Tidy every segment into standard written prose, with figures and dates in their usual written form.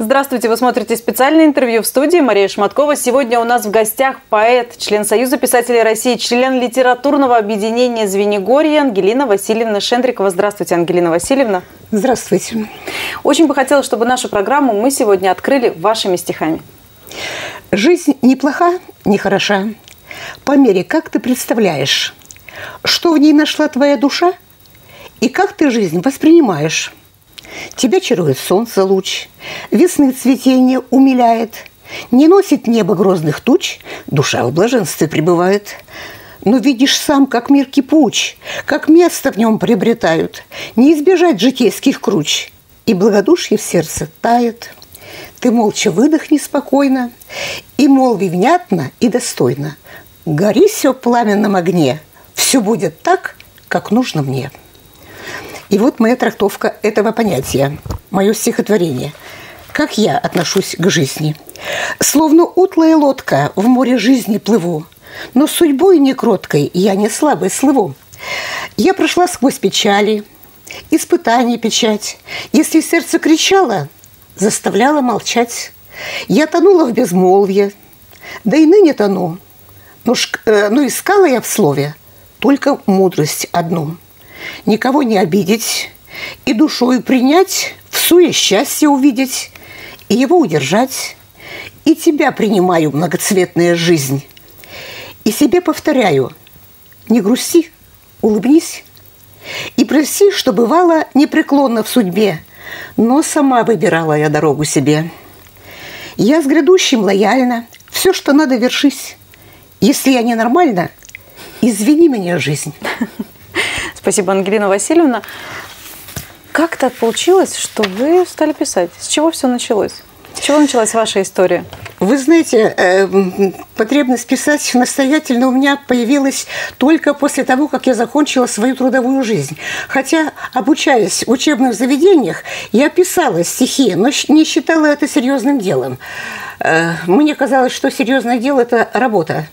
Здравствуйте, вы смотрите специальное интервью в студии Мария Шматкова. Сегодня у нас в гостях поэт, член Союза писателей России, член литературного объединения Звенигорье Ангелина Васильевна Шендрикова. Здравствуйте, Ангелина Васильевна. Здравствуйте. Очень бы хотелось, чтобы нашу программу мы сегодня открыли вашими стихами. Жизнь не плоха, не хороша. По мере, как ты представляешь, что в ней нашла твоя душа и как ты жизнь воспринимаешь. Тебя чарует солнце луч, весны цветение умиляет, не носит небо грозных туч, душа в блаженстве пребывает. Но видишь сам, как мир кипуч, как место в нем приобретают, не избежать житейских круч, и благодушие в сердце тает. Ты молча выдохни спокойно и молви внятно и достойно. Гори все в пламенном огне, все будет так, как нужно мне. И вот моя трактовка этого понятия, мое стихотворение. Как я отношусь к жизни? Словно утлая лодка в море жизни плыву, но судьбой некроткой я не слабой слыву. Я прошла сквозь печали, испытаний печать. Если сердце кричало, заставляло молчать. Я тонула в безмолвье, да и ныне тону. Но искала я в слове только мудрость одну. Никого не обидеть и душою принять, в суе счастье увидеть и его удержать. И тебя принимаю, многоцветная жизнь, и себе повторяю: не грусти, улыбнись. И проси, что бывало непреклонно в судьбе, но сама выбирала я дорогу себе. Я с грядущим лояльна, все, что надо, вершись. Если я ненормальна, извини меня, жизнь. Спасибо, Ангелина Васильевна. Как так получилось, что вы стали писать? С чего все началось? С чего началась ваша история? Вы знаете, потребность писать настоятельно у меня появилась только после того, как я закончила свою трудовую жизнь. Хотя, обучаясь в учебных заведениях, я писала стихи, но не считала это серьезным делом. Мне казалось, что серьезное дело – это работа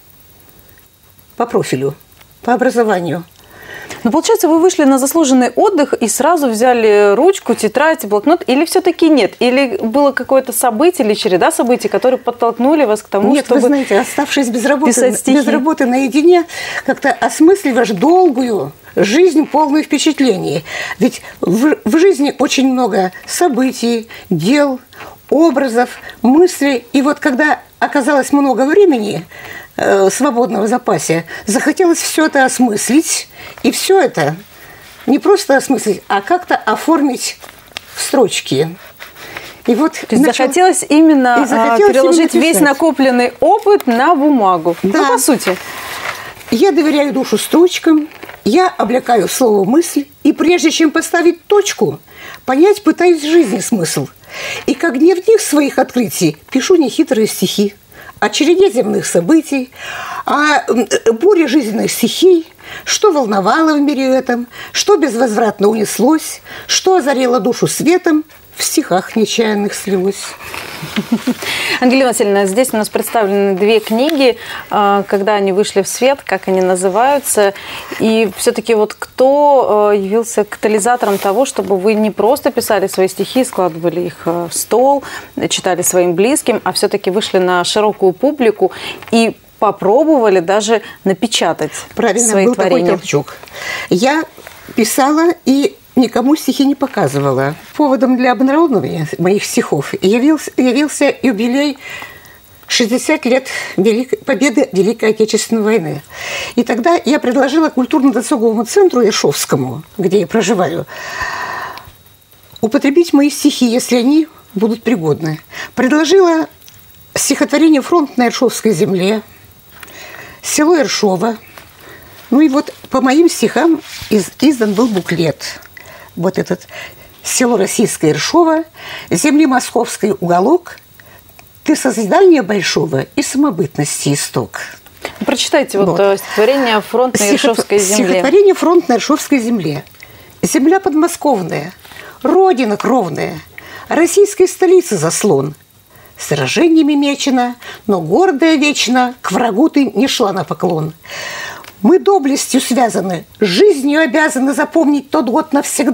по профилю, по образованию. Но получается, вы вышли на заслуженный отдых и сразу взяли ручку, тетрадь, блокнот, или все-таки нет? Или было какое-то событие или череда событий, которые подтолкнули вас к тому, нет, чтобы вы знаете, оставшись без стихи? работы наедине, как-то осмысливаешь долгую жизнь, полную впечатлений. Ведь в жизни очень много событий, дел, образов, мыслей. И вот когда оказалось много времени свободного в запасе, захотелось все это осмыслить, и все это не просто осмыслить, а как-то оформить в строчки. И вот захотелось именно переложить весь накопленный опыт на бумагу. Да. Ну, по сути. Я доверяю душу строчкам, я облекаю в слово мысль, и прежде чем поставить точку, понять пытаюсь в жизни смысл. И как дневник своих открытий пишу нехитрые стихи о череде земных событий, о буре жизненных стихий, что волновало в мире этом, что безвозвратно унеслось, что озарило душу светом, в стихах нечаянных слилось. Ангелина Васильевна, здесь у нас представлены две книги, когда они вышли в свет, как они называются. И все-таки вот кто явился катализатором того, чтобы вы не просто писали свои стихи, складывали их в стол, читали своим близким, а все-таки вышли на широкую публику и попробовали даже напечатать свои был творения? Такой толчок. Я писала и никому стихи не показывала. Поводом для обнародования моих стихов явился юбилей 60 лет победы Великой Отечественной войны. И тогда я предложила культурно-досуговому центру Ершовскому, где я проживаю, употребить мои стихи, если они будут пригодны. Предложила стихотворение «Фронт на Ершовской земле», село Ершово. Ну и вот по моим стихам издан был буклет. Вот этот село российское Ершово, земли московской уголок, ты созидания большого и самобытности исток. Прочитайте вот стихотворение «Фронт на Ершовской земле». Стихотворение «Фронт на Ершовской земле». Земля подмосковная, родина кровная, российской столицы заслон. Сражениями мечена, но гордая вечно, к врагу ты не шла на поклон. Мы доблестью связаны, жизнью обязаны запомнить тот год навсегда.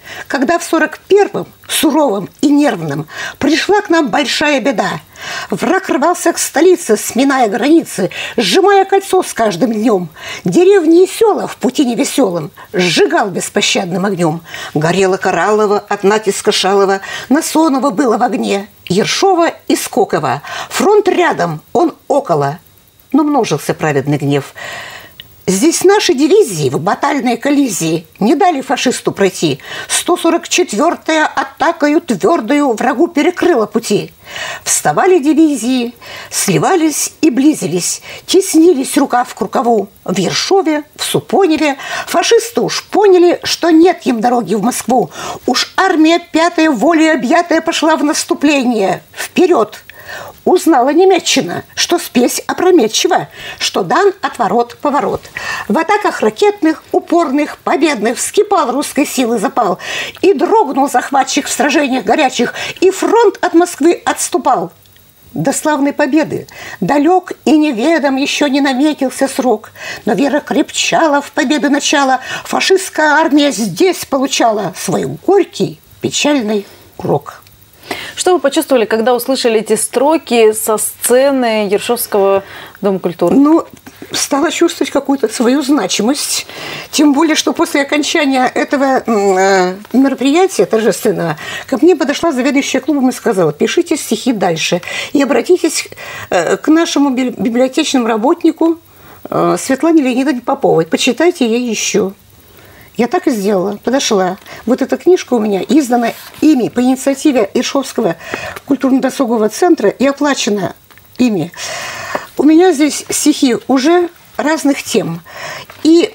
когда в 41-м, суровым и нервным, пришла к нам большая беда. Враг рвался к столице, сминая границы, сжимая кольцо с каждым днем. Деревни и села в пути невеселом сжигал беспощадным огнем. Горело Кораллово от натиска Шалова, Насонова было в огне, Ершова и Скокова. Фронт рядом, он около, но множился праведный гнев. Здесь наши дивизии в батальной коллизии не дали фашисту пройти. 144-я атакою твердою врагу перекрыла пути. Вставали дивизии, сливались и близились, теснились рукав к рукаву. В Ершове, в Супоневе фашисты уж поняли, что нет им дороги в Москву. Уж армия 5-я волей объятая пошла в наступление. Вперед! Узнала немецчина, что спесь опрометчива, что дан отворот-поворот. В атаках ракетных, упорных, победных вскипал русской силы запал. И дрогнул захватчик в сражениях горячих, и фронт от Москвы отступал. До славной победы далек и неведом еще не наметился срок. Но вера крепчала в победы начала. Фашистская армия здесь получала свой горький, печальный урок. Что вы почувствовали, когда услышали эти строки со сцены Ершовского Дома культуры? Ну, стала чувствовать какую-то свою значимость. Тем более, что после окончания этого мероприятия торжественного ко мне подошла заведующая клубом и сказала: пишите стихи дальше и обратитесь к нашему библиотечному работнику Светлане Леонидовне Поповой. Почитайте ей еще. Я так и сделала, подошла. Вот эта книжка у меня издана ими по инициативе Ершовского культурно-досугового центра и оплачена ими. У меня здесь стихи уже разных тем. И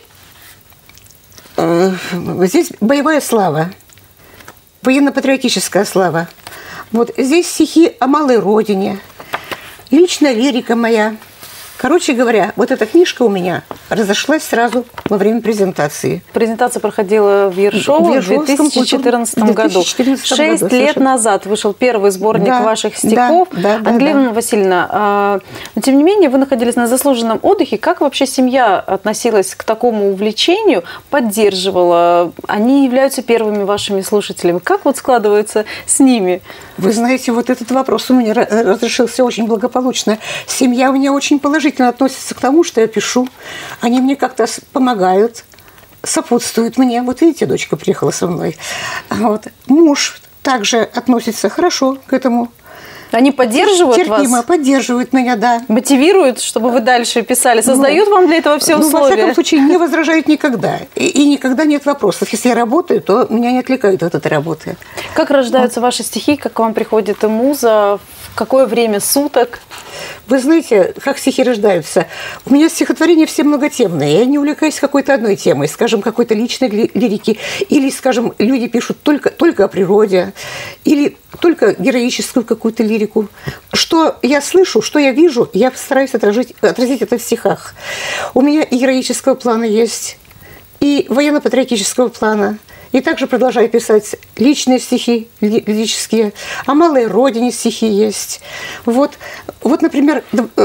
здесь боевая слава, военно-патриотическая слава. Вот здесь стихи о малой родине, и личная лирика моя. Короче говоря, вот эта книжка у меня разошлась сразу во время презентации. Презентация проходила в Ершово в 2014 году. 6 лет назад вышел первый сборник ваших стихов. Ангелина Васильевна, но тем не менее вы находились на заслуженном отдыхе. Как вообще семья относилась к такому увлечению, поддерживала? Они являются первыми вашими слушателями. Как вот складывается с ними? Вы знаете, вот этот вопрос у меня разрешился очень благополучно. Семья у меня очень положительно относится к тому, что я пишу. Они мне как-то помогают, сопутствуют мне. Вот видите, дочка приехала со мной. Вот. Муж также относится хорошо к этому. Они поддерживают терпимо, вас? Поддерживают меня, да. Мотивируют, чтобы вы дальше писали? Создают вам для этого все условия? Во всяком случае, не возражают никогда. И никогда нет вопросов. Если я работаю, то меня не отвлекают от этой работы. Как рождаются ваши стихи? Как к вам приходит муза? В какое время суток? Вы знаете, как стихи рождаются? У меня стихотворения все многотемные. Я не увлекаюсь какой-то одной темой, скажем, какой-то личной лирики. Или, скажем, люди пишут только о природе. Или только героическую какую-то лирику. Что я слышу, что я вижу, я стараюсь отразить это в стихах. У меня и героического плана есть, и военно-патриотического плана. И также продолжаю писать личные стихи, лирические. О малой родине стихи есть. Вот, например,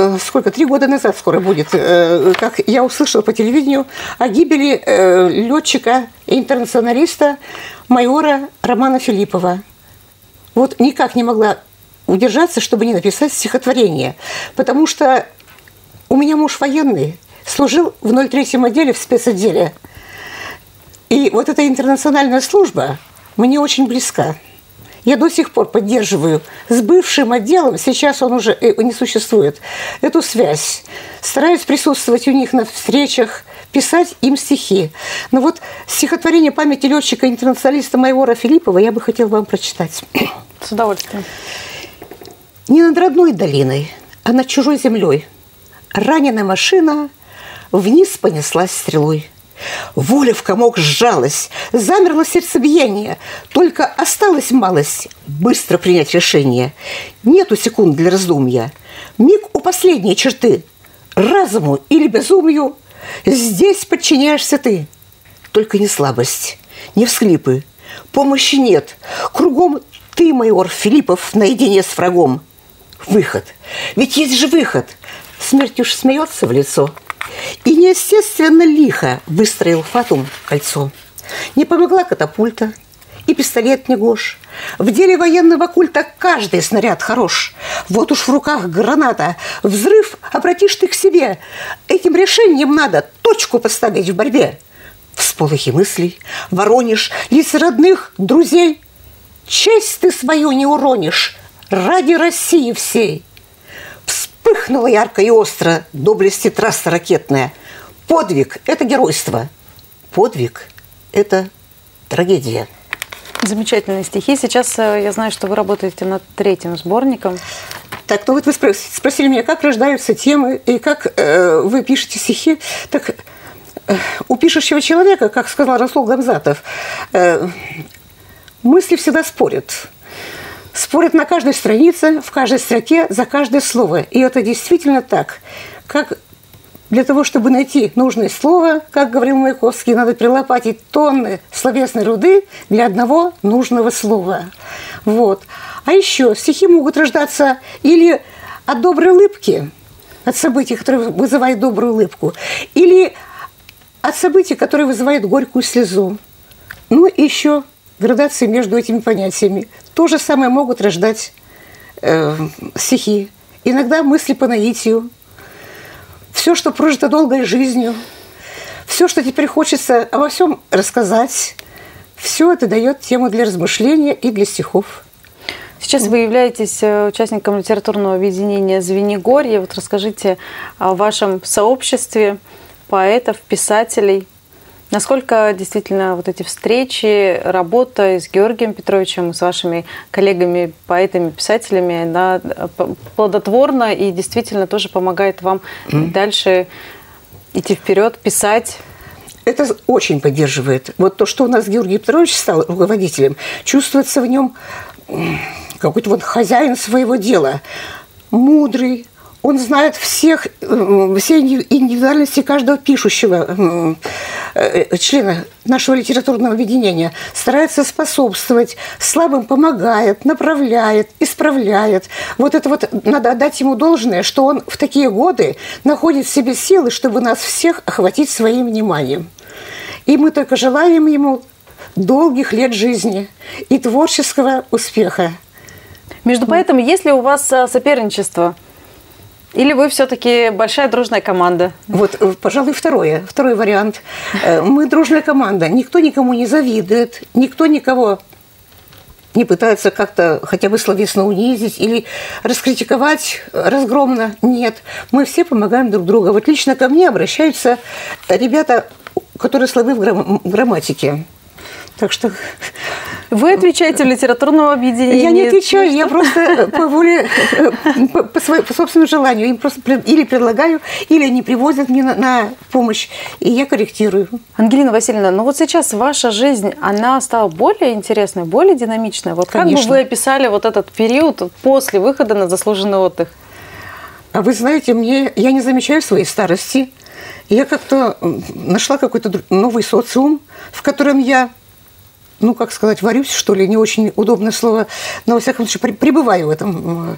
3 года назад скоро будет, как я услышала по телевидению о гибели летчика и интернационалиста майора Романа Филиппова. Вот никак не могла удержаться, чтобы не написать стихотворение. Потому что у меня муж военный, служил в 03-м отделе, в спецотделе. И вот эта интернациональная служба мне очень близка. Я до сих пор поддерживаю с бывшим отделом, сейчас он уже не существует, эту связь. Стараюсь присутствовать у них на встречах, писать им стихи. Но вот стихотворение памяти летчика-интернационалиста майора Филиппова я бы хотела вам прочитать. С удовольствием. Не над родной долиной, а над чужой землей раненая машина вниз понеслась стрелой. Воля в комок сжалась, замерло сердцебиение. Только осталась малость быстро принять решение. Нету секунд для раздумья. Миг у последней черты. Разуму или безумию здесь подчиняешься ты. Только не слабость, не всхлипы. Помощи нет. Кругом ты, майор Филиппов, наедине с врагом. Выход. Ведь есть же выход. Смерть уж смеется в лицо. И неестественно лихо выстроил Фатум кольцо. Не помогла катапульта, и пистолет не гож. В деле военного культа каждый снаряд хорош. Вот уж в руках граната. Взрыв обратишь ты к себе. Этим решением надо точку поставить в борьбе. Всполохи мыслей воронишь, лиц родных, друзей. Честь ты свою не уронишь ради России всей. Вспыхнула ярко и остро доблести трасса ракетная. Подвиг – это геройство. Подвиг – это трагедия. Замечательные стихи. Сейчас я знаю, что вы работаете над 3-м сборником. Так, ну вот вы спросили меня, как рождаются темы и как вы пишете стихи. Так у пишущего человека, как сказал Расул Гамзатов, мысли всегда спорят. Спорят на каждой странице, в каждой строке, за каждое слово. И это действительно так. Как для того, чтобы найти нужное слово, как говорил Маяковский, надо перелопатить тонны словесной руды для одного нужного слова. Вот. А еще стихи могут рождаться или от доброй улыбки, от событий, которые вызывают добрую улыбку, или от событий, которые вызывают горькую слезу. Ну и еще градации между этими понятиями. То же самое могут рождать стихи. Иногда мысли по наитию. Все, что прожито долгой жизнью, все, что теперь хочется обо всем рассказать, все это дает тему для размышления и для стихов. Сейчас вы являетесь участником литературного объединения «Звенигорье». Вот расскажите о вашем сообществе поэтов, писателей. Насколько действительно вот эти встречи, работа с Георгием Петровичем, с вашими коллегами, поэтами, писателями, она плодотворна и действительно тоже помогает вам дальше идти вперед, писать? Это очень поддерживает. Вот то, что у нас Георгий Петрович стал руководителем, чувствуется в нем какой-то вот хозяин своего дела, мудрый. Он знает все индивидуальности каждого пишущего члена нашего литературного объединения, старается способствовать, слабым помогает, направляет, исправляет. Вот это вот надо отдать ему должное, что он в такие годы находит в себе силы, чтобы нас всех охватить своим вниманием. И мы только желаем ему долгих лет жизни и творческого успеха. Между поэтами есть ли у вас соперничество? Или вы все-таки большая дружная команда? Вот, пожалуй, второй вариант. Мы дружная команда. Никто никому не завидует, никто никого не пытается как-то хотя бы словесно унизить или раскритиковать разгромно. Нет. Мы все помогаем друг другу. Вот лично ко мне обращаются ребята, которые слабы в грамматике. Так что... Вы отвечаете в литературном объединении? Я не отвечаю, я просто по воле, по собственному желанию. Им просто или предлагаю, или они привозят мне на помощь, и я корректирую. Ангелина Васильевна, ну вот сейчас ваша жизнь, она стала более интересной, более динамичной. Вот Конечно. Как бы вы описали вот этот период после выхода на заслуженный отдых? А вы знаете, я не замечаю своей старости. Я как-то нашла какой-то новый социум, в котором я... ну, как сказать, варюсь, что ли, не очень удобное слово, но, во всяком случае, пребываю в этом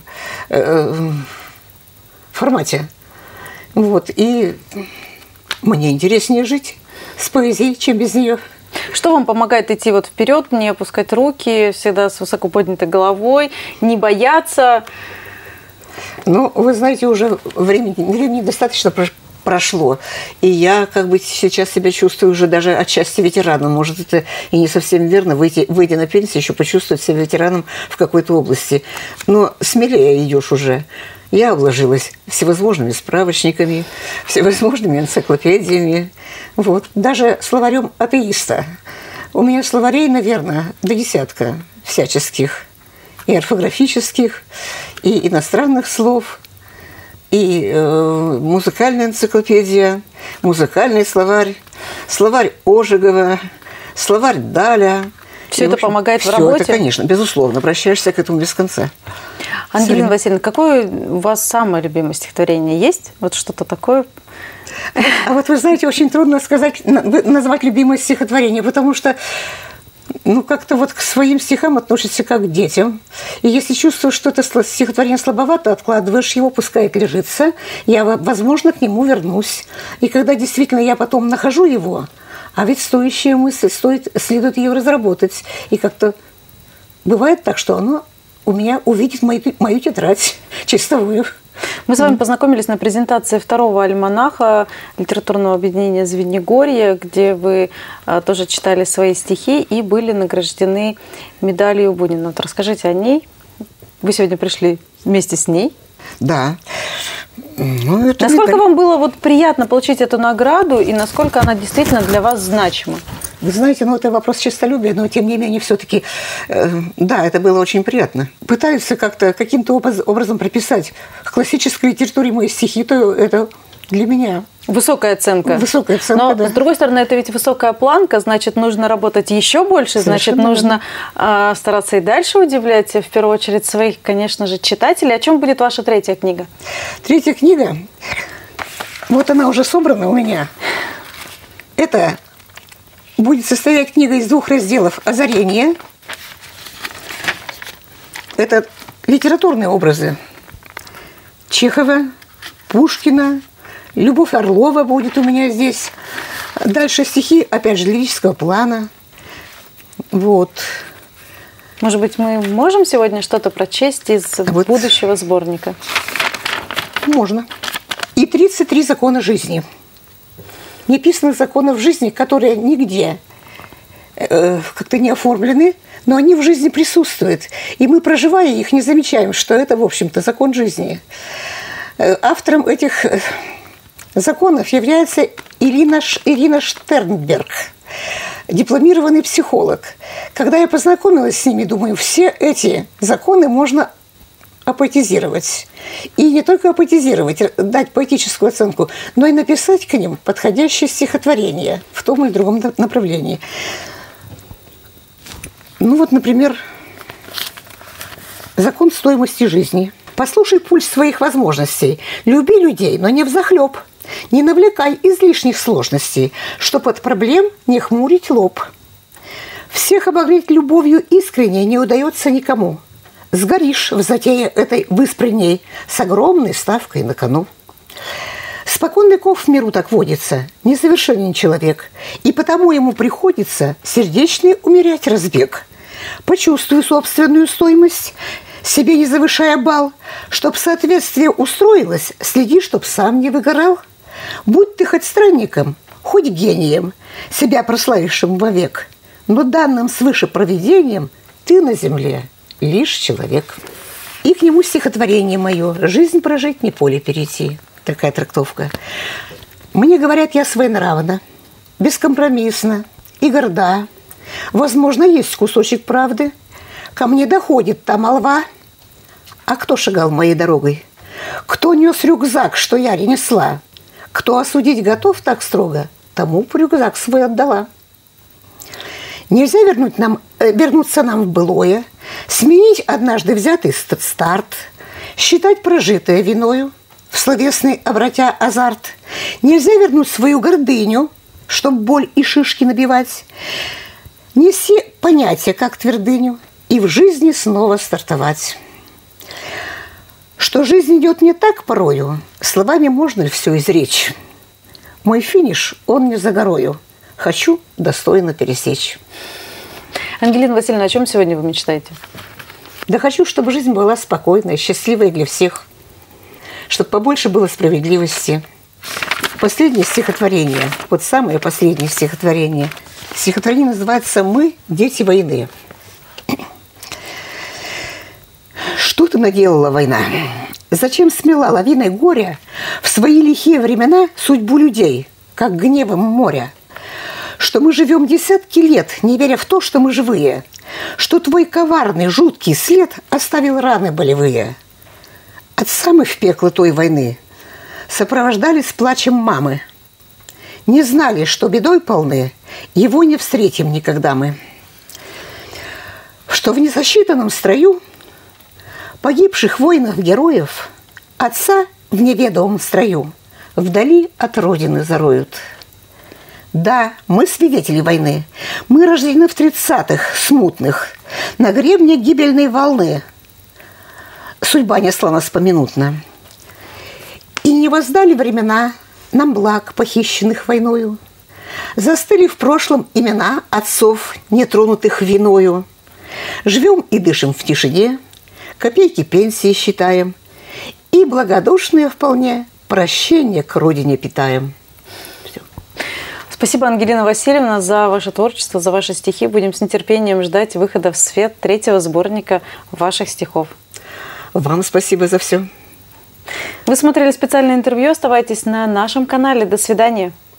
формате. Вот, и мне интереснее жить с поэзией, чем без нее. Что вам помогает идти вот вперед, не опускать руки, всегда с высоко поднятой головой, не бояться? Ну, вы знаете, уже времени достаточно прошло. И я как бы сейчас себя чувствую уже даже отчасти ветераном. Может, это и не совсем верно, выйдя на пенсию, еще почувствовать себя ветераном в какой-то области. Но смелее идешь уже. Я обложилась всевозможными справочниками, всевозможными энциклопедиями. Вот. Даже словарем атеиста. У меня словарей, наверное, до десятка всяческих. И орфографических, и иностранных слов, и музыкальная энциклопедия, музыкальный словарь, словарь Ожегова, словарь Даля. Все это помогает в все работе? Это, конечно, безусловно. Обращаешься к этому без конца. Ангелина Васильевна, какое у вас самое любимое стихотворение есть? Вот что-то такое? А вот вы знаете, очень трудно назвать любимое стихотворение, потому что как-то вот к своим стихам относишься как к детям. И если чувствуешь, что это стихотворение слабовато, откладываешь его, пускай отлежится. Я, возможно, к нему вернусь. И когда действительно я потом нахожу его, А ведь стоящая мысль, следует ее разработать. И как-то бывает так, что оно у меня увидит мою тетрадь чистовую. Мы с вами познакомились на презентации второго альманаха литературного объединения «Звенигорье», где вы тоже читали свои стихи и были награждены медалью Бунина. Вот расскажите о ней. Вы сегодня пришли вместе с ней. Да. Насколько вам было приятно получить эту награду и насколько она действительно для вас значима? Вы знаете, это вопрос честолюбия, но тем не менее все-таки, да, это было очень приятно. Пытаются каким-то образом прописать в классической литературе мои стихи, то это для меня высокая оценка. Высокая оценка, но, да. с другой стороны, это ведь высокая планка, значит, нужно работать еще больше, Совершенно значит, нужно стараться и дальше удивлять, в первую очередь, своих, конечно же, читателей. О чем будет ваша третья книга? Третья книга, она уже собрана у меня. Это будет состоять книга из 2 разделов «Озарение». Это литературные образы Чехова, Пушкина, Любовь Орлова будет у меня здесь. Дальше стихи, опять же, лирического плана. Может быть, мы можем сегодня что-то прочесть из будущего сборника? Можно. И 33 закона жизни. Неписанных законов жизни, которые нигде как-то не оформлены, но они в жизни присутствуют. И мы, проживая их, не замечаем, что это, в общем-то, закон жизни. Автором этих законов является Ирина Штернберг, дипломированный психолог. Когда я познакомилась с ними, думаю, все эти законы можно апоэтизировать. И не только апоэтизировать, дать поэтическую оценку, но и написать к ним подходящее стихотворение в том или другом направлении. Например, закон стоимости жизни. Послушай пульс своих возможностей. Люби людей, но не взахлеб. Не навлекай излишних сложностей, чтоб от проблем не хмурить лоб. Всех обогреть любовью искренне не удается никому. Сгоришь в затее этой выспренней с огромной ставкой на кону. Спокон веков в миру так водится, несовершенен человек, и потому ему приходится сердечный умерять разбег. Почувствуй собственную стоимость, себе не завышая бал, чтоб соответствие устроилось, следи, чтоб сам не выгорал. Будь ты хоть странником, хоть гением, себя прославившим вовек, но данным свыше провидением ты на земле лишь человек. И к нему стихотворение мое «Жизнь прожить, не поле перейти». Такая трактовка. Мне говорят, я своенравна, бескомпромиссна и горда. Возможно, есть кусочек правды. Ко мне доходит та молва. А кто шагал моей дорогой? Кто нес рюкзак, что я не несла? Кто осудить готов так строго, тому рюкзак свой отдала. Нельзя вернуться нам в былое, сменить однажды взятый старт, считать прожитое виною, в словесный обратя азарт. Нельзя вернуть свою гордыню, чтоб боль и шишки набивать. Неси понятие, как твердыню, и в жизни снова стартовать. Что жизнь идет не так порою, словами можно ли все изречь? Мой финиш, он не за горою. Хочу достойно пересечь. Ангелина Васильевна, о чем сегодня вы мечтаете? Да хочу, чтобы жизнь была спокойной, счастливой для всех. Чтобы побольше было справедливости. Последнее стихотворение, самое последнее стихотворение. Стихотворение называется «Мы – дети войны». Что ты наделала, война? Зачем смела лавиной горя в свои лихие времена судьбу людей, как гневом моря? Что мы живем десятки лет, не веря в то, что мы живые, что твой коварный, жуткий след оставил раны болевые. Отца мы в пекло той войны сопровождали с плачем мамы. Не знали, что бедой полны, его не встретим никогда мы. Что в незасчитанном строю погибших воинов-героев отца в неведомом строю вдали от родины зароют. Да, мы свидетели войны. Мы рождены в 30-х, смутных, на гребне гибельной волны. Судьба несла нас поминутно. И не воздали времена нам благ, похищенных войною. Застыли в прошлом имена отцов, нетронутых виною. Живем и дышим в тишине, копейки пенсии считаем, и благодушные вполне прощение к родине питаем. Все. Спасибо, Ангелина Васильевна, за ваше творчество, за ваши стихи. Будем с нетерпением ждать выхода в свет 3-го сборника ваших стихов. Вам спасибо за все. Вы смотрели специальное интервью. Оставайтесь на нашем канале. До свидания.